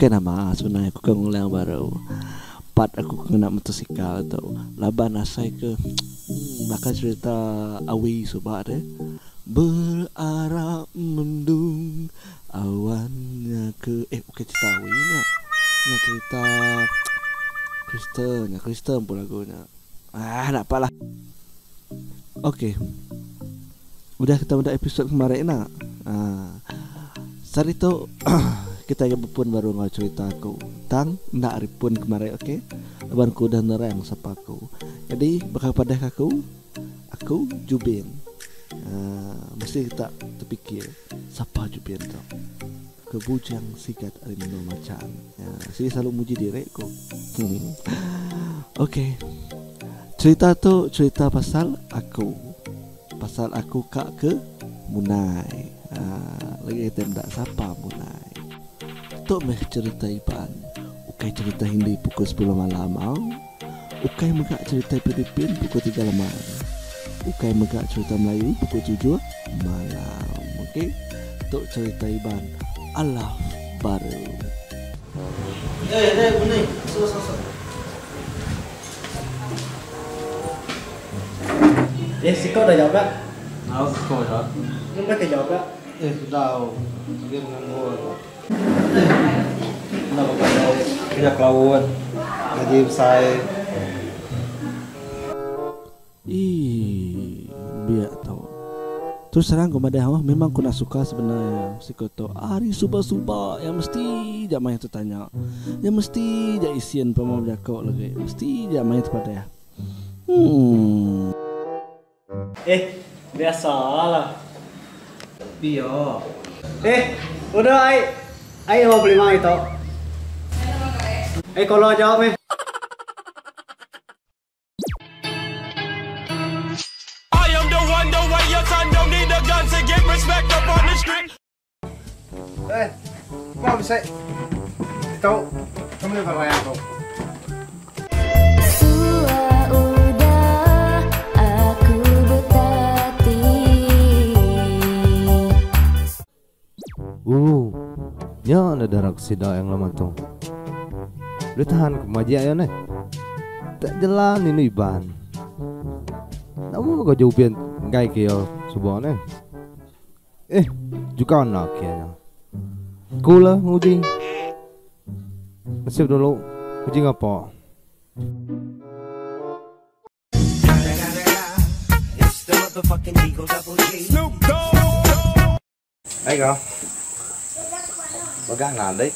nama sebenarnya aku kan ngulang baru. Part aku kena motosikal atau laban asai ke bakal cerita awi sobat berarah mendung awannya ke bukan cerita awi nak cerita Kristen pun lagunya. Tak apalah. Okey. Udah kita pada episod kemarin nak. Sari tu kita yang pun baru ngau cerita aku tang nak ripun kemarin, okey. Laban ku dah nerang siapa aku. Jadi bakal pada aku Jubin. Mesti kita terfikir siapa Jubin tu. Kebujang sikat arimno macan. Saya selalu muji diriku. Okey. Cerita tu cerita pasal aku kak ke Munai. Lagi kita tak siapa Munai. Tok meh cerita Iban. Ukai cerita Hindi pukul 10 malam. Ukai megak cerita Filipin pukul 3 malam. Ukai megak cerita Melayu pukul 7 malam. Okey. Tok cerita Iban. Allah baru. Bunyi. So. Si kau dah jawab tak? Kau dah. Lu pakai jawab tak? Sudah. Dia menganggur. Nak pakai kerja kelawan. Gaji besar. Biar tahu. Terus serang kepada memang aku nak suka sebenarnya si koto hari suba yang mesti jak main tertanya, yang mesti jak isian pemau jakok lagi, mesti jak main pada ya. Biasalah. Biar. Udah ai mau beli mang itu. Kalau jawab ni. Kau bisa tahu kamu ni apa yang kau? Ya ada darah sida yang lama tu. Lu tahan kemaji ayo nih. Tak jalan ini Iban. Namun kau jauhin gai kio subuh nih. Juga nak kaya. Kula nguji. Nasib dulu nguji apa? Đây kìa. Bagang ngàn đấy.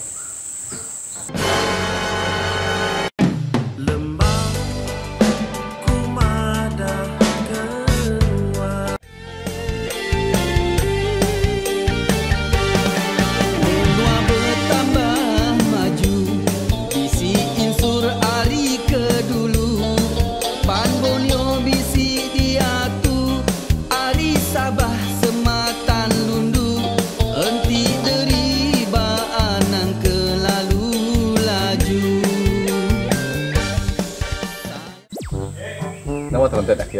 Nama teman-teman dah ya.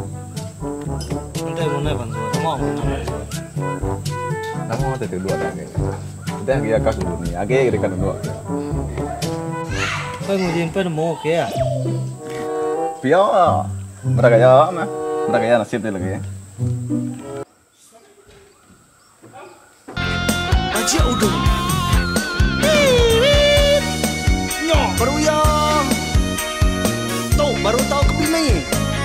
Mana bantu? Nama tu dua dah ni. Kita yang dia kasus ni, agak kita kan dua. Kau nguji pen mau ke ya? Biar mereka jawab mah, mereka nasib dia lagi. Aja udah. Nyok baru ya. Tahu baru tahu kepilih.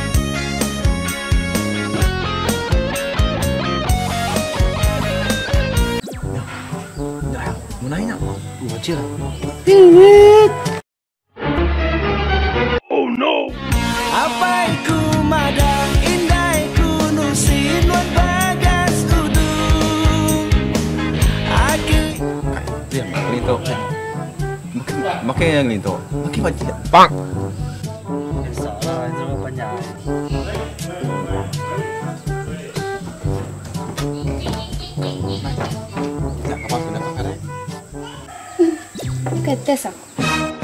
Nanya, Wajib. Oh no. Apa ku madang indai ku nusin wan bagas udu. Aku. Dia ngelito. Makai yang ngelito. Makai pasti. Bang. Salah itu banyak. Ketes aku.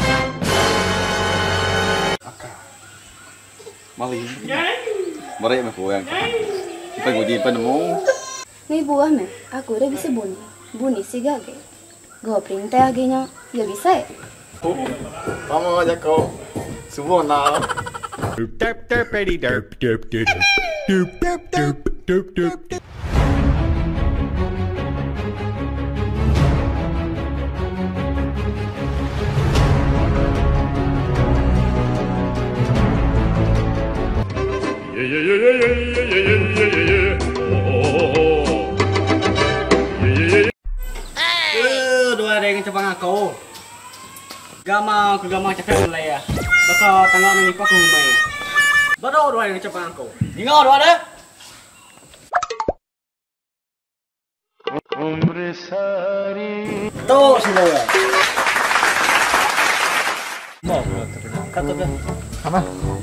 Mali. Mari mah goyang. Kita nguji penemu. Ni buah meh, aku udah bisa bunyi. Bunyi si gage. Gua perintah agaknya. Ya bisa. Kamu aja kau. Semua nak. Dua ada yang cepang aku. Gama cakap mulai ya. Baka tengah ni pak rumai. Baru dua yang cepang aku. Ingat dua ada? Tuh semua. Mau kata dah. Apa?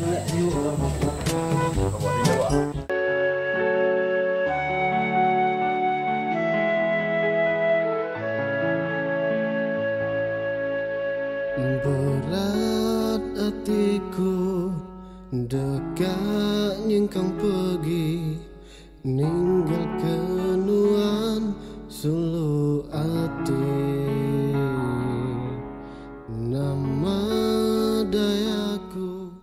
Berat hatiku dekat nyengkang pergi ninggal kenuan sulu hati nama dayaku.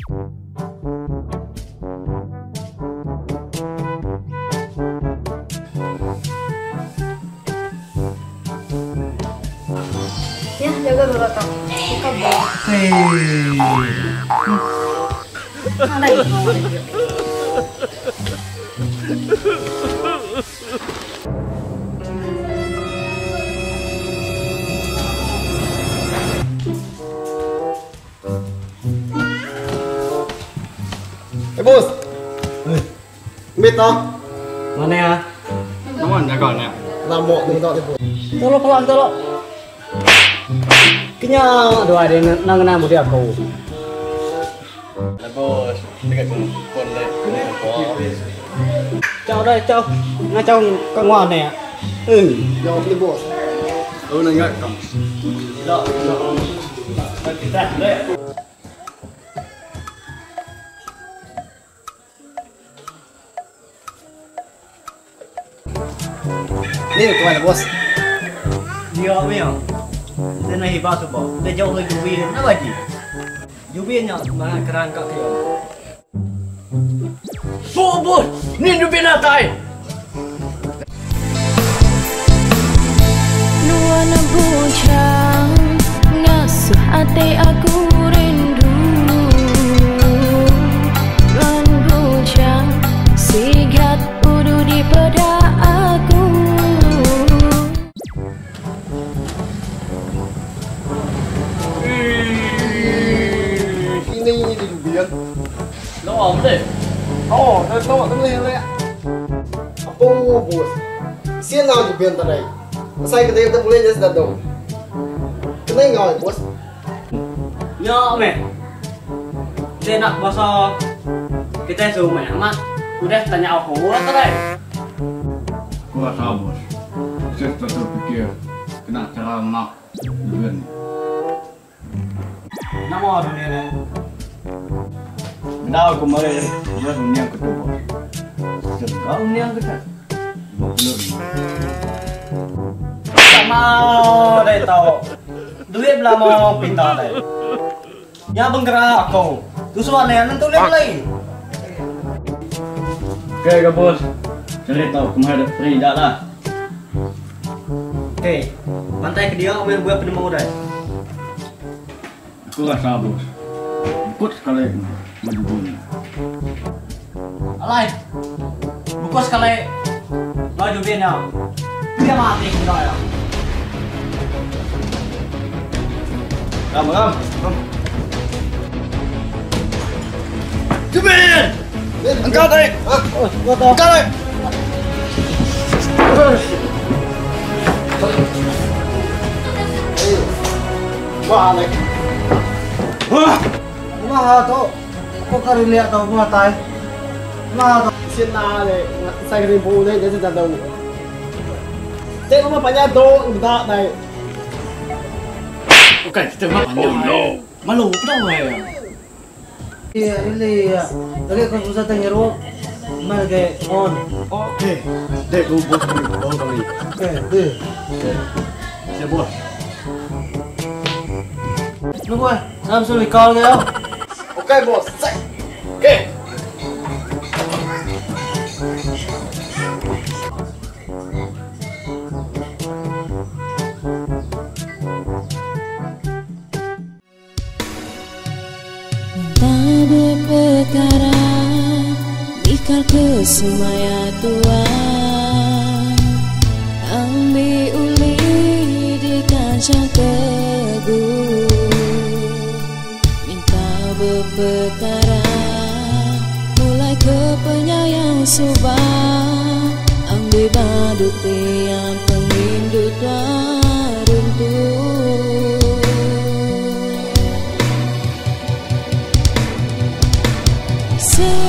Ya, jaga dulu tau. Buka bawah. Ada ini. Bos. Mito. Mana ya? Naman jaga ni. Lamo mito ni bos. Tolong keluar tolong. Kenya dua ada nang nama dia aku. Bos, dekat pun dah. Chào đây, chào. Nga chào con ngoan này ạ. Jawab ni bos. Oh, nak ingat kamu. Đó. Kita đây. Ni kemana bos? Dia punya. Dia nak hibat tu boh. Dia jauh lagi Jubi nak bagi. Jubi nya mana keran kat dia. So bos, ni Jubi nak tai. Nuana bujang ngasuh hati aku rindu. Nuana bujang sigat udu di pada aku. Ini di Lubian. Nó ổn đi. Oh, dah tahu tak boleh lah. Apa bos? Siapa nak Lubian tadi? Saya kata tak boleh jadi dah. Kena ingat bos. Nhớ mẹ. Dia nak bahasa kita suruh mẹ amat. Udah tanya aku ke đây. Kau rasa bos. Saya tak terfikir kena cara nak Lubian. Nama dunia ni. Dah aku mari dia dunia kedua. Segala dunia kedua. 50. Tak mau deh tau. Duit belah mau pintar deh. Ya bergerak aku. Tu soal ni nanti lihat lagi. Okey ke bos. Cerita kemarin ada free dah lah. Okey, pantai ke dia main buat penemu dah. Aku rasa bos. Ikut sekali maju dunia. Alai. Buku sekali. Laju dia ni. Dia mati kita ya. Ram. Jubin! Angkat tarik. Oh, gua tahu. Angkat tarik. Wah, lek. Mahal tu. Kau kari lihat tau gua tai. Mahal tu. Siapa lek? Saya kata ibu ni jadi dah tahu. Saya cuma banyak tu, tak naik. Okey, kita mah panjang. Oh no. Malu tau ya. Iya, ini ya. Lagi kau susah tanya ro. Mereka on. Okey. Dek bos ni. Oh kali. Okey, deh. Ya bos. Nunggu dalam suruh call ke tau. Okey bos. Set. Okey. Tak berperkara ikal kesemaya Tuhan, ambil uli di kancah teguh, minta berperkara mulai ke penyayang subah, ambil badut yang pengindut runtuh. Say